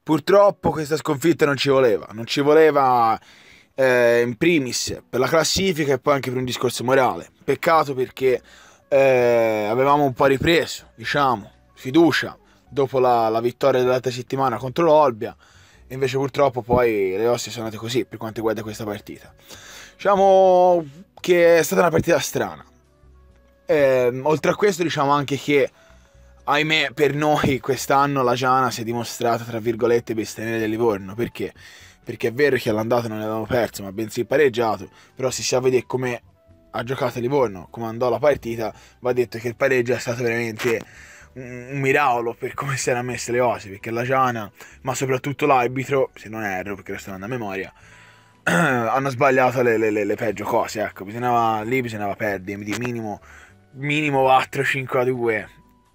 Purtroppo questa sconfitta non ci voleva in primis per la classifica e poi anche per un discorso morale. Peccato perché avevamo un po' ripreso, diciamo, fiducia dopo la vittoria dell'altra settimana contro l'Olbia, e invece purtroppo poi le osse sono andate così per quanto riguarda questa partita. Diciamo che è stata una partita strana. Oltre a questo diciamo anche che, ahimè, per noi quest'anno la Giana si è dimostrata, tra virgolette, bestia del Livorno. Perché? Perché è vero che all'andata non ne avevamo perso, ma bensì pareggiato. Però se si va a vedere come ha giocato Livorno, come andò la partita, va detto che il pareggio è stato veramente un miracolo per come si erano messe le cose. Perché la Giana, ma soprattutto l'arbitro, se non erro, perché lo sto andando a memoria, hanno sbagliato le peggio cose. Ecco, bisognava perdere di minimo 4-5-2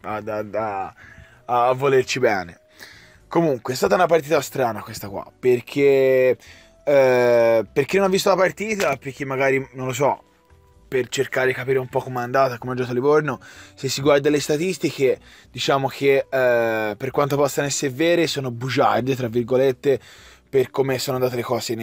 a volerci bene. Comunque è stata una partita strana questa qua, perché per chi non ha visto la partita, per chi magari non lo so, per cercare di capire un po' com'è andata, come ha giocato Livorno, se si guarda le statistiche, diciamo che per quanto possano essere vere, sono bugiarde, tra virgolette, per come sono andate le cose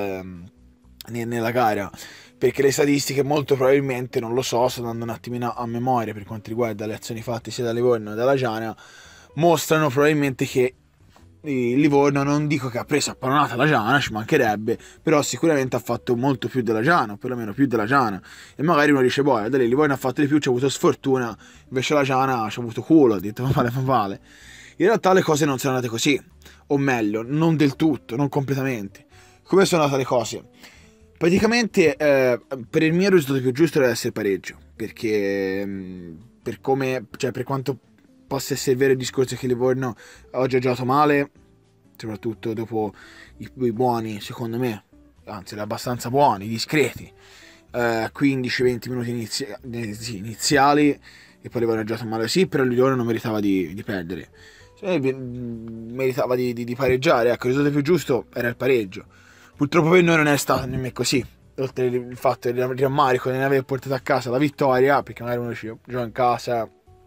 nella gara. Perché le statistiche molto probabilmente, non lo so, sto dando un attimino a memoria per quanto riguarda le azioni fatte sia da Livorno che dalla Giana, mostrano probabilmente che il Livorno, non dico che ha preso a pallonata la Giana, ci mancherebbe, però sicuramente ha fatto molto più della Giana, o perlomeno più della Giana. E magari uno dice, boh, da lì il Livorno ha fatto di più, ci ha avuto sfortuna, invece la Giana ci ha avuto culo, ha detto, ma vale. In realtà le cose non sono andate così, o meglio, non del tutto, non completamente. Come sono andate le cose? Praticamente per il mio il risultato più giusto deve essere pareggio, perché per come, cioè per quanto possa essere vero il discorso che Livorno oggi ha giocato male, soprattutto dopo i buoni, secondo me, anzi abbastanza buoni, discreti, 15-20 minuti iniziali, e poi Livorno ha giocato male sì, però Livorno non meritava di perdere, meritava di pareggiare. Ecco, il risultato più giusto era il pareggio. Purtroppo per noi non è stato nemmeno così, oltre il fatto di rammarico di non aver portato a casa la vittoria, perché magari uno dice, gioco in casa,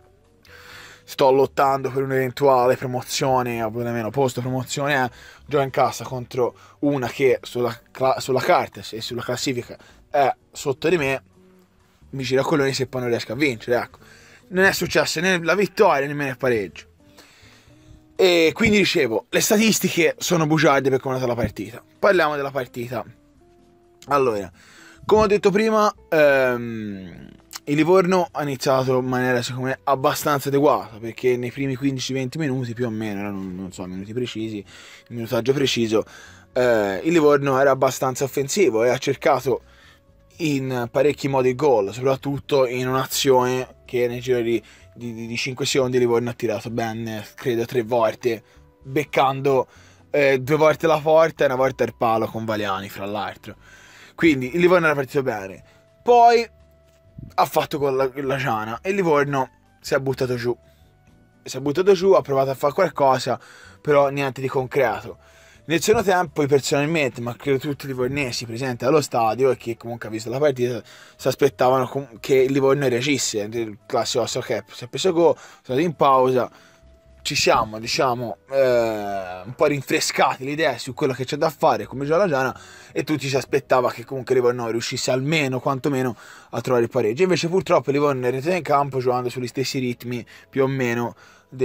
sto lottando per un'eventuale promozione, o almeno posto promozione, gioco in casa contro una che sulla carta e sulla classifica è sotto di me, mi gira coglioni se poi non riesco a vincere. Ecco, non è successo né la vittoria nemmeno il pareggio. E quindi dicevo, le statistiche sono bugiarde per come è andata la partita. Parliamo della partita. Allora, come ho detto prima, il Livorno ha iniziato in maniera secondo me abbastanza adeguata, perché nei primi 15-20 minuti più o meno, non so, minuti precisi, il minutaggio preciso, il Livorno era abbastanza offensivo e ha cercato in parecchi modi il gol, soprattutto in un'azione che nei giro di 5 secondi Livorno ha tirato ben, credo, 3 volte, beccando 2 volte la porta e una volta il palo con Valiani, fra l'altro. Quindi il Livorno era partito bene. Poi ha fatto con la Giana e il Livorno si è buttato giù. Ha provato a fare qualcosa, però niente di concreto. Nel suo tempo, io personalmente, ma credo tutti i livornesi presenti allo stadio e che comunque ha visto la partita, si aspettavano che il Livorno reagisse. Il classico ok, si è preso gol, sono andati in pausa, ci siamo, diciamo, un po' rinfrescati l'idea su quello che c'è da fare, come già la Giana, e tutti si aspettava che comunque il Livorno riuscisse almeno, quantomeno, a trovare il pareggio. Invece purtroppo il Livorno è rientrato in campo giocando sugli stessi ritmi, più o meno,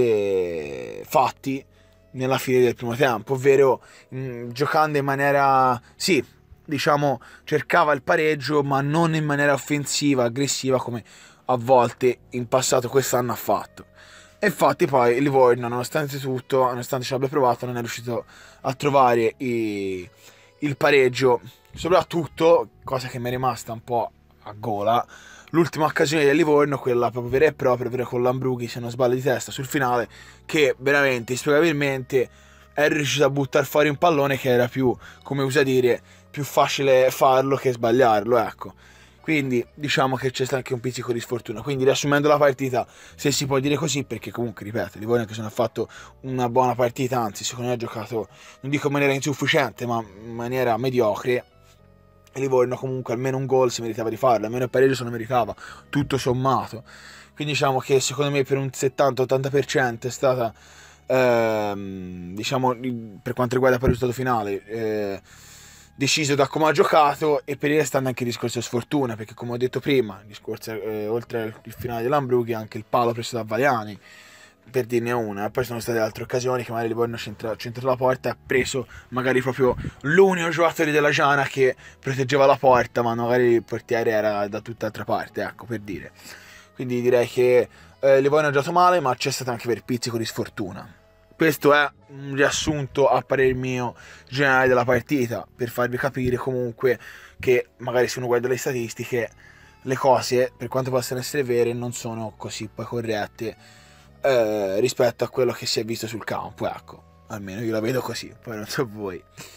fatti nella fine del primo tempo, ovvero giocando in maniera, sì, diciamo, cercava il pareggio, ma non in maniera offensiva, aggressiva, come a volte in passato quest'anno ha fatto. E infatti poi il Livorno, nonostante tutto, nonostante ci abbia provato, non è riuscito a trovare il pareggio. Soprattutto, cosa che mi è rimasta un po' a gola, l'ultima occasione del Livorno, quella proprio vera e propria, ovvero con Lambrughi, se non sbaglio di testa, sul finale, che veramente, inspiegabilmente, è riuscito a buttare fuori un pallone che era più, come usa dire, più facile farlo che sbagliarlo, ecco. Quindi diciamo che c'è stato anche un pizzico di sfortuna. Quindi riassumendo la partita, se si può dire così, perché comunque ripeto, il Livorno che se ne ha fatto una buona partita, anzi secondo me ha giocato, non dico in maniera insufficiente, ma in maniera mediocre. Il Livorno comunque almeno un gol si meritava di farlo, almeno il pareggio se lo meritava, tutto sommato. Quindi diciamo che secondo me per un 70-80% è stata diciamo, per quanto riguarda poi il risultato finale, deciso da come ha giocato, e per il restante anche il discorso sfortuna, perché come ho detto prima, il discorso, oltre al finale dell'Ambrughi, anche il palo preso da Valiani, per dirne una. Poi sono state altre occasioni che magari Livorno ha centrato la porta e ha preso magari proprio l'unico giocatore della Giana che proteggeva la porta, ma magari il portiere era da tutt'altra parte, ecco, per dire. Quindi direi che Livorno ha giocato male, ma c'è stato anche per pizzico di sfortuna. Questo è un riassunto a parer mio generale della partita, per farvi capire comunque che magari se uno guarda le statistiche, le cose, per quanto possano essere vere, non sono così poi corrette rispetto a quello che si è visto sul campo, ecco, almeno io la vedo così, poi non so voi.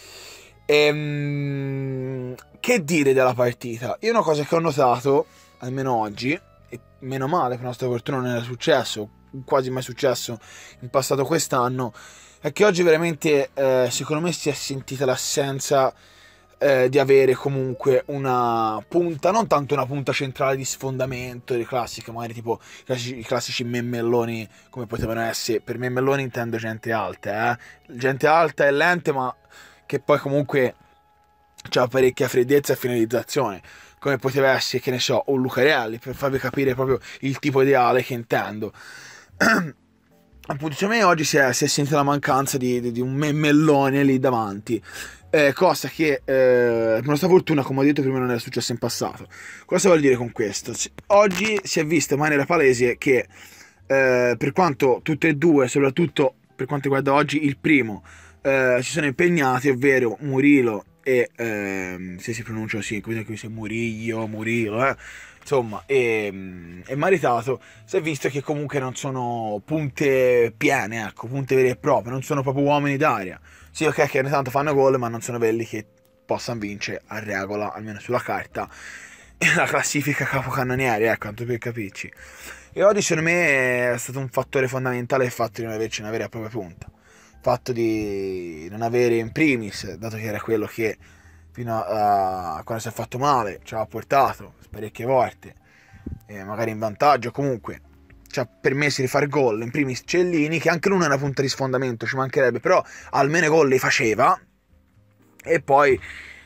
Che dire della partita? Io una cosa che ho notato, almeno oggi, e meno male, per nostra fortuna non era successo, quasi mai successo in passato quest'anno, è che oggi veramente secondo me si è sentita l'assenza di avere comunque una punta, non tanto una punta centrale di sfondamento, di classica, magari tipo i classici memmelloni come potevano essere. Per memmelloni intendo gente alta, gente alta e lente, ma che poi comunque c'ha parecchia freddezza e finalizzazione, come poteva essere, che ne so, un Lucarelli, per farvi capire proprio il tipo ideale che intendo. Appunto, secondo me oggi si è sentita la mancanza di un memmellone lì davanti, cosa che per nostra fortuna, come ho detto prima, non era successo in passato. Cosa vuol dire con questo? Oggi si è visto in maniera palese che per quanto tutte e due, soprattutto per quanto riguarda oggi il primo, si sono impegnati, ovvero Murilo e se si pronuncia così, come se Murilo, insomma, e Maritato, si è visto che comunque non sono punte piene, ecco, punte vere e proprie, non sono proprio uomini d'aria. Sì, ok, che ogni tanto fanno gol, ma non sono quelli che possano vincere a regola, almeno sulla carta, la classifica capocannonieri, ecco, tanto per capirci. E oggi secondo me è stato un fattore fondamentale il fatto di non averci una vera e propria punta. Il fatto di non avere in primis, dato che era quello che fino a quando si è fatto male ci ha portato parecchie volte, magari in vantaggio, comunque ci ha permesso di fare gol, in primis Cellini, che anche lui non è una punta di sfondamento, ci mancherebbe, però almeno gol li faceva. E poi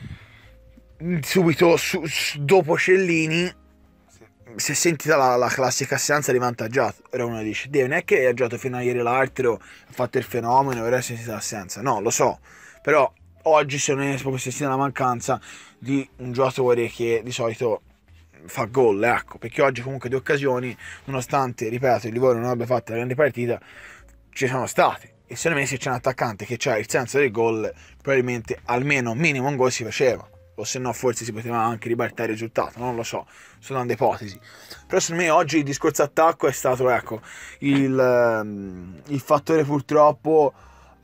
subito dopo Cellini si è sentita la classica assenza di vantaggiato. Ora uno dice, non è che ha giocato fino a ieri l'altro, ha fatto il fenomeno, ora si è sentita l'assenza. No, lo so, però oggi se non è proprio sentita la mancanza di un giocatore che di solito fa gol, ecco, perché oggi comunque due occasioni, nonostante, ripeto, il Livorno non abbia fatto la grande partita, ci sono state. E secondo me se c'è un attaccante che ha il senso del gol, probabilmente almeno minimo un gol si faceva, o se no forse si poteva anche ribaltare il risultato, non lo so, sono dando ipotesi. Però secondo me oggi il discorso attacco è stato, ecco, il fattore purtroppo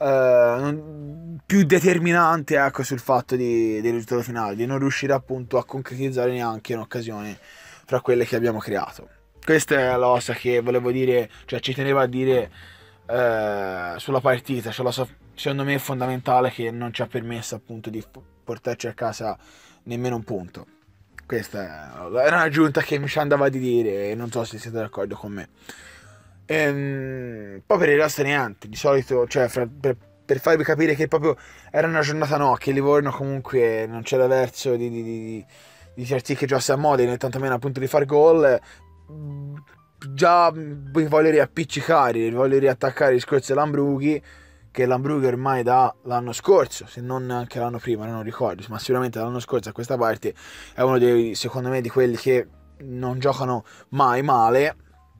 più determinante, ecco, sul fatto del risultato finale, di non riuscire appunto a concretizzare neanche un'occasione fra quelle che abbiamo creato. Questa è la cosa che volevo dire, cioè ci tenevo a dire sulla partita, cioè secondo me è fondamentale, che non ci ha permesso appunto di portarci a casa nemmeno un punto. Questa era un'aggiunta che mi ci andava di dire e non so se siete d'accordo con me. Poi per il resto niente, di solito, cioè per farvi capire che proprio era una giornata, no, che Livorno comunque non c'era verso di far sì che giocasse a moda, né tantomeno appunto di far gol. Già vi voglio riappiccicare, vi voglio riattaccare il discorso dell'Ambrughi, che l'Ambrughi ormai dall'anno scorso, se non anche l'anno prima, non ricordo, ma sicuramente dall'anno scorso a questa parte è uno dei, secondo me, di quelli che non giocano mai male.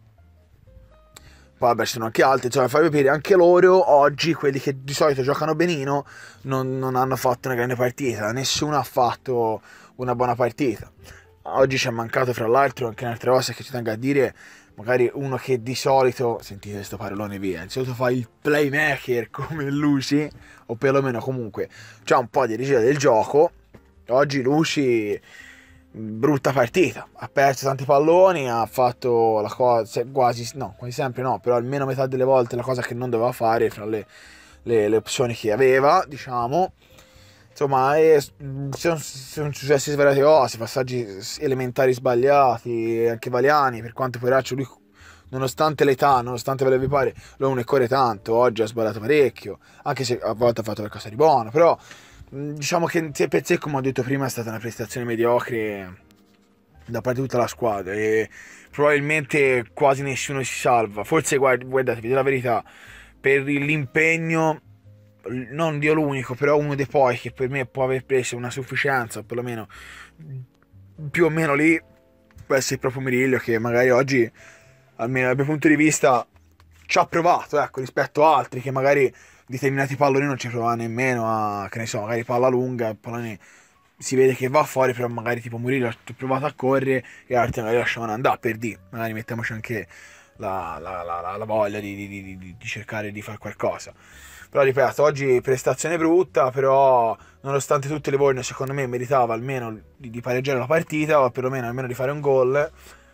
Poi vabbè, ci sono anche altri, cioè farvi capire, anche loro oggi, quelli che di solito giocano benino, non hanno fatto una grande partita, nessuno ha fatto una buona partita. Oggi ci è mancato, fra l'altro, anche un'altra cosa che ci tengo a dire, magari uno che di solito, sentite questo parolone via, di solito fa il playmaker come Luci, o perlomeno comunque c'ha un po' di regia del gioco. Oggi Luci, brutta partita, ha perso tanti palloni, ha fatto la cosa, quasi sempre no, però almeno metà delle volte la cosa che non doveva fare fra le opzioni che aveva, diciamo. Insomma, sono successi svariate cose, passaggi elementari sbagliati, anche Valiani, per quanto poveraccio lui nonostante l'età, nonostante ve vi pare, l'uomo ne corre tanto, oggi ha sbagliato parecchio, anche se a volte ha fatto qualcosa di buono, però diciamo che per sé, come ho detto prima, è stata una prestazione mediocre da parte di tutta la squadra e probabilmente quasi nessuno si salva. Forse guardate, vi dico la verità, per l'impegno, non Dio l'unico, però uno dei poi che per me può aver preso una sufficienza, o perlomeno più o meno lì, può essere proprio Miriglio, che magari oggi, almeno dal mio punto di vista, ci ha provato, ecco, rispetto a altri che magari determinati palloni non ci provava nemmeno a, che ne so, magari palla lunga, palloni si vede che va fuori, però magari tipo Murillo ha provato a correre e altri magari lasciavano andare, per di, magari mettiamoci anche la voglia di cercare di fare qualcosa. Però ripeto, oggi prestazione brutta, però nonostante tutte le vorne secondo me meritava almeno di pareggiare la partita, o perlomeno almeno di fare un gol.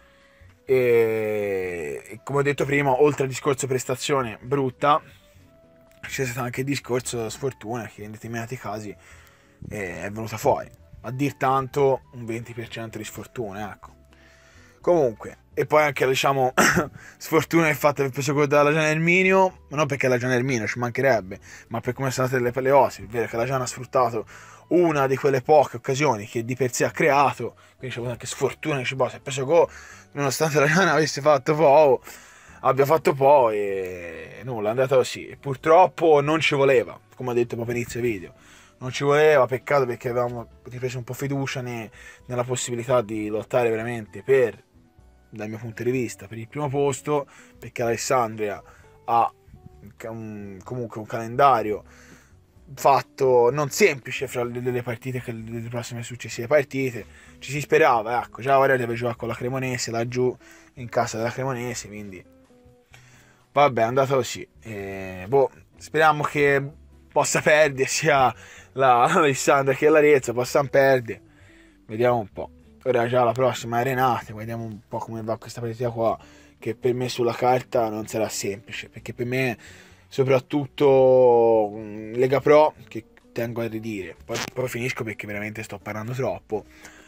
E come ho detto prima, oltre al discorso prestazione brutta, c'è stato anche il discorso sfortuna che in determinati casi è venuta fuori. A dir tanto un 20% di sfortuna, ecco. Comunque, e poi anche diciamo sfortuna il fatto che aver preso gol dalla Giana Erminio, ma non perché la Giana Erminio ci mancherebbe, ma per come sono state le osi, è vero che la Giana ha sfruttato una di quelle poche occasioni che di per sé ha creato, quindi c'è avuto anche sfortuna che si è preso gol, nonostante la Giana avesse fatto poco, abbia fatto poco e nulla, è andata così. E purtroppo non ci voleva, come ho detto proprio inizio video. Non ci voleva, peccato, perché avevamo ripreso un po' fiducia nella possibilità di lottare veramente per, dal mio punto di vista, per il primo posto, perché Alessandria ha comunque un calendario fatto non semplice fra le partite, che le prossime successive partite. Ci si sperava, ecco, già ora deve giocare con la Cremonese laggiù in casa della Cremonese, quindi vabbè, è andata così. Speriamo che possa perdere sia l'Alessandria che l'Arezzo, possano perdere. Vediamo un po'. Ora già la prossima è Renate, vediamo un po' come va questa partita qua, che per me sulla carta non sarà semplice, perché per me soprattutto Lega Pro, che tengo a ridire, poi finisco perché veramente sto parlando troppo,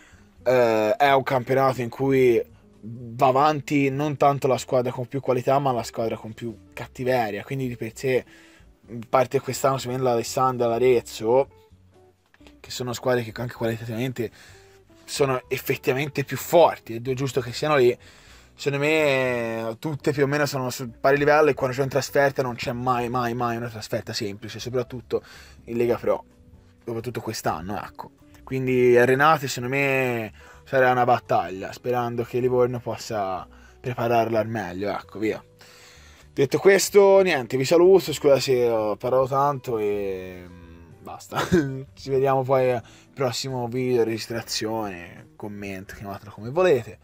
è un campionato in cui va avanti non tanto la squadra con più qualità, ma la squadra con più cattiveria, quindi di per sé parte quest'anno si vede l'Alessandria, l'Arezzo, che sono squadre che anche qualitativamente sono effettivamente più forti, ed è giusto che siano lì. Secondo me tutte più o meno sono sul pari livello, e quando c'è una trasferta non c'è mai una trasferta semplice, soprattutto in Lega Pro, soprattutto quest'anno, ecco. Quindi a Renate secondo me sarà una battaglia, sperando che Livorno possa prepararla al meglio, ecco, via. Detto questo, niente, vi saluto, scusa se ho parlato tanto e basta. Ci vediamo poi al prossimo video, registrazione, commento, chiamatelo come volete.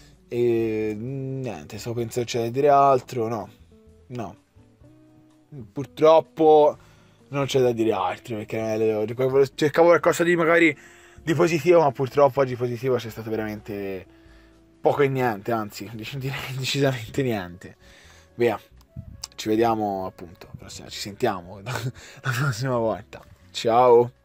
E niente, stavo pensando c'è da dire altro, no. Purtroppo non c'è da dire altro, perché cercavo qualcosa di magari di positivo, ma purtroppo oggi positivo c'è stato veramente poco e niente, anzi, direi decisamente niente. Via. Ci vediamo appunto, ci sentiamo la prossima volta. Ciao!